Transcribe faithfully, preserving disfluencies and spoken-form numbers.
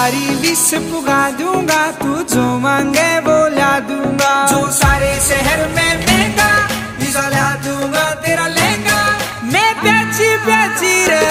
सारी विश पुगा दूंगा, तू जो मांगे वो ला दूंगा। जो सारे शहर में महंगा वीजा ला दूंगा तेरा लहंगा। मैं प्याची प्याची रे